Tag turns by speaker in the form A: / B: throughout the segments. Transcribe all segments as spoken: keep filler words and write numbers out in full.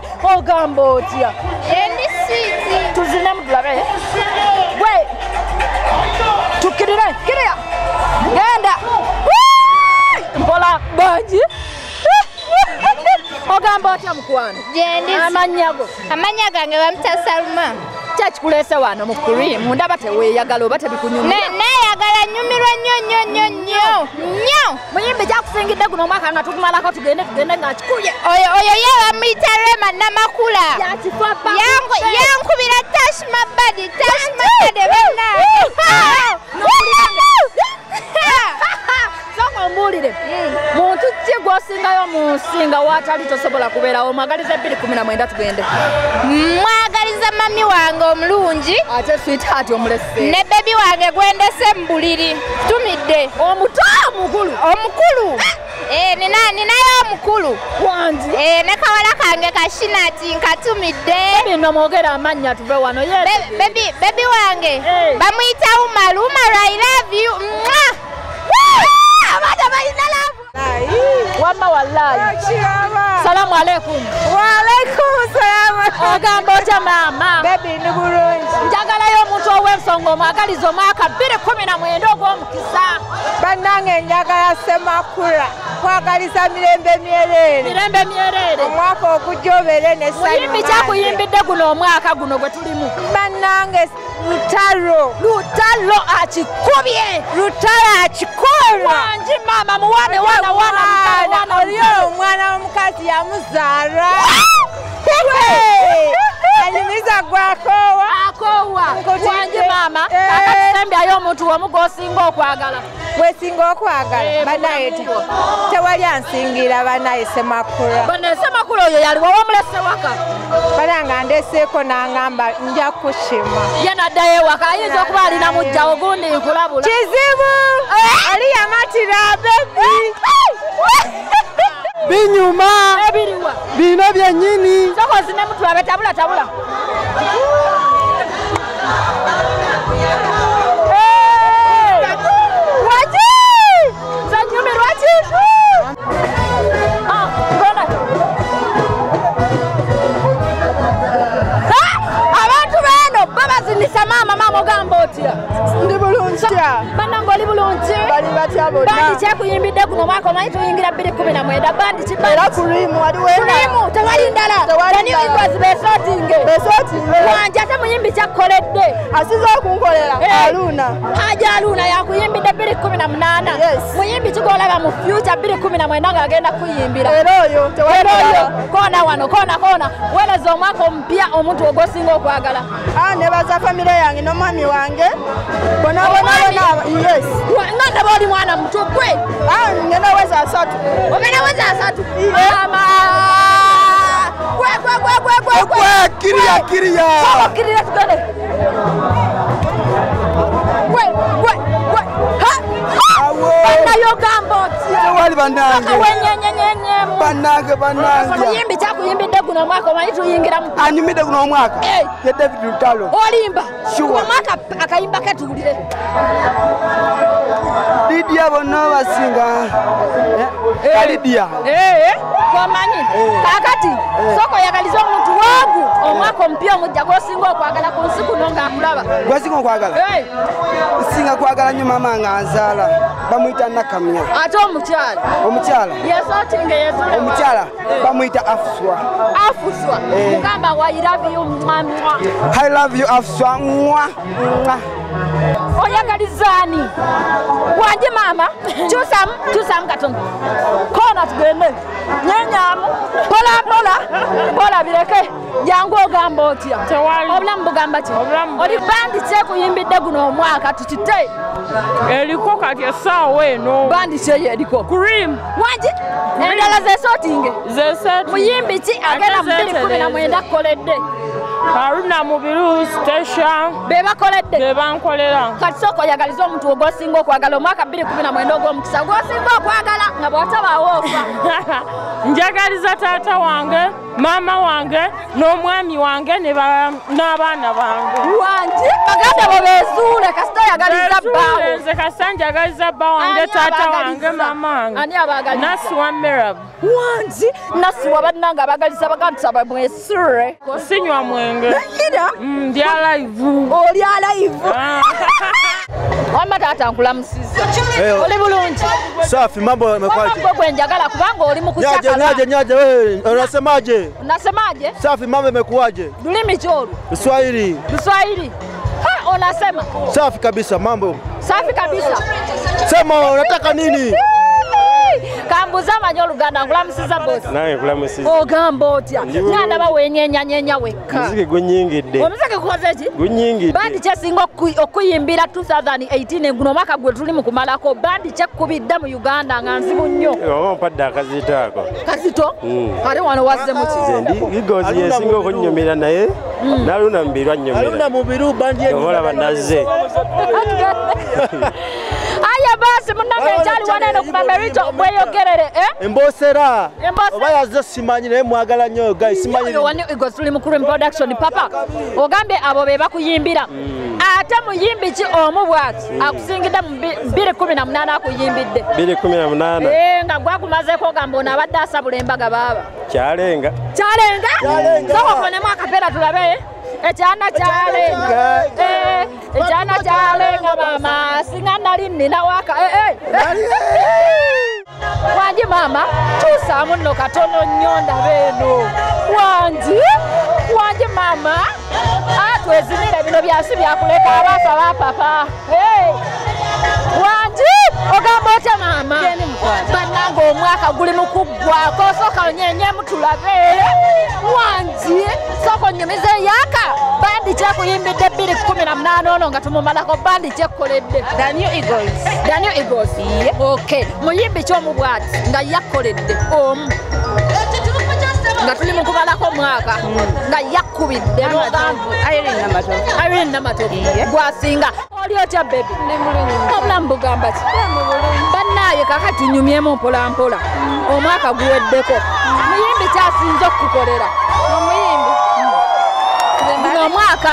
A: ogamba otya
B: endi sweet
A: tuzine mudulabe we tukirire kiriya genda mpola banji ogamba otya mukwano
B: jendi
A: amanyago
B: amanya gange bamta Salma
A: kyakikulese wano mu cream ndaba teweeyagala oba tebikunyumira
B: neeyagala nyumirwa nnyo nnyo nnyo nnyo nnyo
A: muyimbi kyakusingidde guno omwaka nga tugumalako tugende tugende nga kikubye
B: oyo oyo ye bamuyita Rema Namakula
A: yakifa pa
B: yankubira Tash Mabadi Tash Mabadi bana
A: soko mbulire muntu ki gwosingayo mu nsinga watali tosobola kubeerawo mwagaliza bbiri kumi na mwenda tugende
B: mwagaliza mami wange omulungi
A: ate sweetheart omulese
B: ne bebi wange gwendese mu buliri tumidde
A: omuto omukulu
B: omukulu eh nina ninayo omukulu
A: wangi
B: eh ne kawala kange kashinati nkatumidde
A: bino mwogera amannya tuve wano ye
B: bebi bebi wange bamuyita Umaru Umaru I love you abada bayina love
A: wama wallahi salamu alaikum
B: wa alaikum salam
A: ogamba otya mama
B: bebi ni bulungi
A: njagalayo omuntu ow'ensonga omwagaliza omwaka bbiri kumi na mwenda ogw'omukisa
B: bannange njagala Semakula kwagaliza mirembe myerere
A: mirembe myerere
B: omwaka ogujja obeere ne ssanyu
A: muyimbi kyakuyimbidde guno omwaka guno gwe tulimu
B: bannange Lutalo
A: Lutalo akikubye
B: Lutalo akikola
A: wangi mama muwane wana wana wana
B: oliyo omwana w'omukazi yamuzaala anyumiza gwakowa
A: akowa wangi mama akatusembyayo omuntu wamu gwosinga okwagala
B: gwesinga okwagala banaye tewali ansingira banaye Semakula
A: banaye Semakula oyo yaliwo wamulese waka
B: bananga ndeseeko n'angamba nja kushima
A: ye naddayo ewaka ayinza okuba alina mujja ogundi nkulabula
B: kizibu ali yamatira bebi
C: binyuma
A: ebiriwa
C: bino byennyini
A: sokozi ne mutulabe tabula tabula abantu bano babazinisa mama mama ogamba otya
C: ndi bulungi
A: bannange oli bulungi
C: bali batya bonna
A: bandi kyakuyimbidde guno omwaka omanyi tuyingira bbiri kumi na mwenda bandi
C: era kulimu waliwo
A: kulimu tewali ndala taniigwazi besootinge
C: besootinge
A: wangi ate muyimbi kyakkoledde
C: asiza okunkolera Aluna
A: haja Aluna yakuyimbidde bbiri kumi na munaana muyimbi kigolaba mu future bbiri kumi na mwenda ng'agenda kuyimbira
C: era oyo tewali
A: oyo koona wano koona koona weereza omwaka omupya omuntu ogwosinga okwagala
C: nebaza famire yange n'omwami wange bona bona bona yes
A: nga ndaba oli mwana muto gwe
C: ngenda weza asatu
A: ogenda weza asatu mama gwe gwe gwe gwe gwe
C: gwe kiriya kiriya
A: kiriya tugende gwe gwe gwe ha banayo gamba otya
C: tewali bannange
A: wenyenyenyenyemu
C: bannange bannange
A: muyimbi kyakuyimbidde guno omwaka omanyi tuyingira mu
C: anyumidde guno omwaka ye David Lutalo
A: olimba omwaka akayimba ketuwulire
C: Lidia bonna basinga Lidia
A: komanyi kakati soko yagaliza omuntu waagu omwaka omupya omujja gwosinga okwagala ku nsi kuno ng'akulaba
C: gwosinga okwagala singa kwagala nnyo mama nga nzaala bamuyita Nakamya
A: ate omukyala
C: omukyala
A: yesootinga yezula
C: omukyala bamuyita Afuswa
A: Afuswa mugamba wa I love you mwami
C: I love you Afuswa mwa
A: oyagalizaani wangi mama kyusamu kyusamu katono koona tugende nyenyamu pola pola pola bireke jangu ogamba otya obulamu bugamba ki oli bandi kyekuyimbidde guno omwaka tukite
D: eriko kati essaawa eno
A: bandi kyeyo eriko
D: cream
A: wangi endala zesootinge
D: zesetu
A: muyimbi ki agenda mu bbiri kumi na mwenda akoledde
D: Haruna Mubiru station
A: bebakoledde
D: bebankolera
A: kati soko oyagaliza omuntu ogwosinga okwagala omwaka bbiri kumi na mwenda ogw'omukisa gwosinga okwagala nga bw'otabaawo ofa
D: njagaliza taata wange Mama wange n'omwami wange n'abaana bange.
A: Wangi baganda bo bezuule kasita yagaliza bbawo.
D: Nze kasita njagaliza bba wange taata wange mama wange.
A: Ani abagaliza?
D: Nasiwa Merab.
A: Wangi nasiwa bannanga abagaliza baganda bamwesure.
D: Sinywa mwenge.
A: Nayira?
D: Ndi alive.
A: Oli alive. Wamba taata nkulamusiza. Oli bulungi.
E: Safi, mambo yamekwaje?
A: Mambo kwenjagala kubanga oli mu kuchaka.
E: Nyaje nyaje nyaje wewe unasemaje?
A: Unasemaje?
E: Safi, mambo yamekuaje?
A: Lulimi choro.
E: Kiswahili.
A: Kiswahili. Ha, unasema?
E: Safi kabisa, mambo.
A: Safi kabisa.
E: Sema unataka nini?
A: Kambuza manyo Luganda nkulamusiza boss.
F: Nawe nkulamusiza.
A: Ogamba otya? Nyanda bawenyenya nyenya wekka.
F: Muziki gunyingidde.
A: Omuziki gukoze ki?
F: Gunyingidde.
A: Bandi kyesinga okuyimbira two thousand eighteen guno mwaka gwe tuli mu kumalako bandi kyekubidde mu Uganda nga nzibu nnyo.
F: Oba mpadde akazito ako.
A: Kazito? Ate wano wazze mu ki?
F: Ndi Igozi yesinga okunnyumira naye naluna mubiru annyumira.
E: Aluna mubiru bandi ye.
F: Obola banazze.
A: Aya basi munange kyali wanene ku Mamerito bweyogerere eh?
E: Embosera.
A: Embosera.
E: Oba yazze simanyi naye mwagala nnyo guys simanyi.
A: Wani Igozi tuli mu Kurim production papa. Ogambye abo be bakuyimbira. Ate muyimbi ki omu bwati akusingidde mu bbiri kumi na munaana akuyimbidde.
F: bbiri kumi na munaana.
A: Eh nga gwakumazeeko ogamba ono abadde asabula embaga baaba.
F: Kyalenga.
A: Kyalenga?
E: Kyalenga.
A: Soko fonemu akapeera tulabe. Ekyana kyalenga. Eh, ekyana kyalenga mama singa nali nnina waka. Eh eh. Wangi mama kyusaamu nno katono nnyo ndaba eno. Wangi wangi mama atwezinire bino byasi byakuleka abaafa ba papa. Hey. Wangi ogamba otya mama? Bannanga omwaka guli mu kuggwako sooka onyenyemu tulabe. Wangi sooka onnyumize yaka bandi kyekuyimbidde bbiri kumi na munaana ono nga tumumalako bandi kyekkoledde. Daniel Eagles. Daniel Eagles. Okay. Muyimbi kyomu bwati nga yakkoledde omu. Nga tuli mu kumalako omwaka nga yakkubidde
B: Irene Namatovu.
A: Irene Namatovu gwasinga oli otya baby obulamu bugamba ki bannaaye kakati nyumyemu mpola mpola omwaka guweddeko muyimbi kyasinze okukukolera
B: Omuyimbi.
A: guno omwaka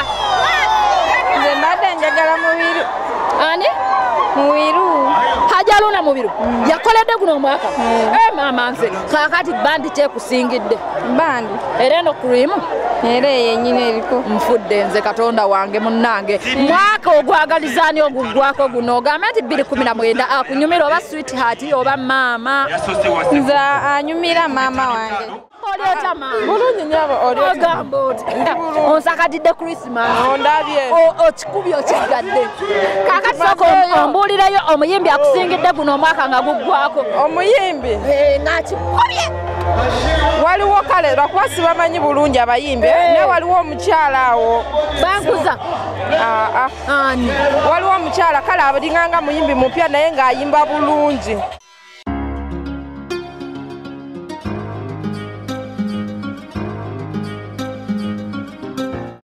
B: Nze mbadde njagala Mubiru.
A: ani
B: Mubiru.
A: Hajaluna Mubiru yakoledde guno omwaka eh mama nze kakati bandi kyekusingidde
B: Bandi.
A: era eno Kurim
B: Era yennyini eriko.
A: nfudde nze Katonda wange munnange mwaka ogwagalizaani oguggwako guno ogamba nti bbiri kumi na mwenda akunyumira oba sweetheart oba maama
B: Nze anyumira maama wange.
A: oli otya maama
D: Bulungi nyabo oli otya.
A: ogamba oti onsakatidde Christmas
D: Ondabye.
A: okikubi okiggadde kakati sooka ombuulirayo omuyimbi akusingidde guno omwaka nga guggwako
D: Omuyimbi.
A: ng'akikubye
D: Waliwo kale lwakuba sibamanyi bulungi abayimbi naye waliwo omukyala awo.
A: bankuza
D: Aa.
A: ani
D: Waliwo omukyala kale alinganga muyimbi mupya naye ng'ayimba bulungi.